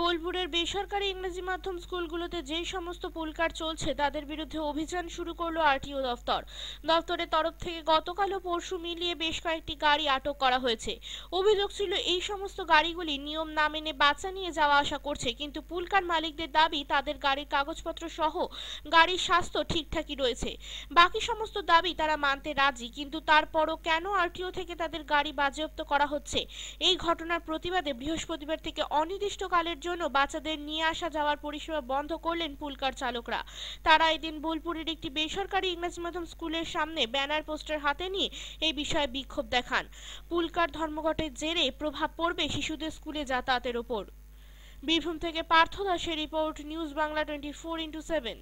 বোলপুরের বেসরকারি ইংরেজি মাধ্যম স্কুলগুলোতে যেই সমস্ত পুলকার চলছে তাদের বিরুদ্ধে অভিযান শুরু করলো আরটিও দফতর। দফতরের তরফ থেকে গতকাল ও পরশু মিলিয়ে বেশ কয়েকটি গাড়ি আটক করা হয়েছে। অভিযোগ ছিল এই সমস্ত গাড়িগুলি নিয়ম না মেনে বাচ্চা নিয়ে যাওয়া আসা করছে, কিন্তু পুলকার মালিকদের দাবি তাদের গাড়ির কাগজপত্র সহ গাড়ির স্বাস্থ্য ঠিকঠাকই রয়েছে। বাকি সমস্ত দাবি তারা মানতে রাজি, কিন্তু তারপরও কেন আরটিও থেকে তাদের গাড়ি বাজেয়াপ্ত করা হচ্ছে? এই ঘটনার প্রতিবাদে বৃহস্পতিবার থেকে অনির্দিষ্টকালের জন্য বাচ্চাদের নিয়ে আসা যাওয়ার পরিষেবা বন্ধ করলেন পুলকার চালকরা। তারা এদিন বোলপুরের একটি বেসরকারি ইংরেজি মাধ্যম স্কুলের সামনে ব্যানার পোস্টার হাতে নিয়ে এই বিষয়ে বিক্ষোভ দেখান। পুলকার ধর্মঘটের জেরে প্রভাব পড়বে শিশুদের স্কুলে যাতায়াতের ওপর। বীরভূম থেকে পার্থ দাসের রিপোর্ট, নিউজ বাংলা 24x7।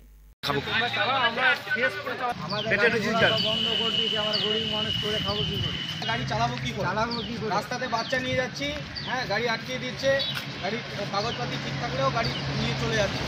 গাড়ি চালাবো কি করে? রাস্তাতে বাচ্চা নিয়ে যাচ্ছি, হ্যাঁ, গাড়ি আটকিয়ে দিচ্ছে, গাড়ির কাগজপাতি ঠিক থাকলেও গাড়ি নিয়ে চলে যাচ্ছে।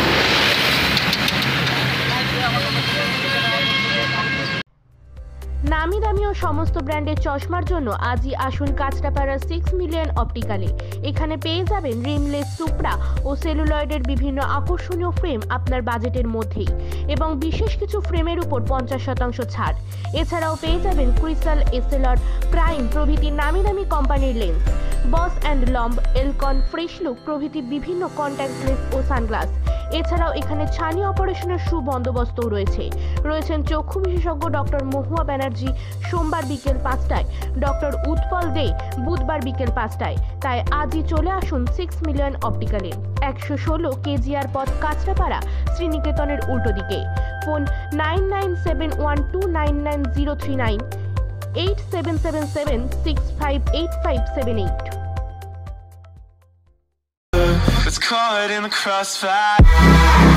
নামি দামি ও সমস্ত ব্র্যান্ডের চশমার জন্য আজই আসুন কাঁচরাপাড়া 6 মিলিয়ন অপটিক্যালে। এখানে পেয়ে যাবেন রিমলেস, সুপ্রা ও সেলুলয়েডের বিভিন্ন আকর্ষণীয় ফ্রেম আপনার বাজেটের মধ্যেই, এবং বিশেষ কিছু ফ্রেমের উপর 50% ছাড়। এছাড়াও পেয়ে যাবেন ক্রিস্টাল, এসএলআর, প্রাইম প্রভৃতি নামি দামি কোম্পানির লেন্স, বস অ্যান্ড লম্ব, এলকন, ফ্রেশ লুক প্রভৃতি বিভিন্ন কন্ট্যাক্ট লেন্স ও সানগ্লাস। এছাড়াও এখানে ছানি অপারেশনের সুবন্দোবস্তও রয়েছেন চক্ষু বিশেষজ্ঞ ডক্টর মহুয়া ব্যানার্জি সোমবার বিকেল 5টায়, ডক্টর উৎপল দে বুধবার বিকেল 5টায়। তাই আজই চলে আসুন 6 মিলিয়ন অপটিক্যালে, 116 কেজিআর পথ, কাঁচরাপাড়া, শ্রীনিকেতনের উল্টো দিকে। Phone 9971299039, 8777658578। It's caught in the crossfire.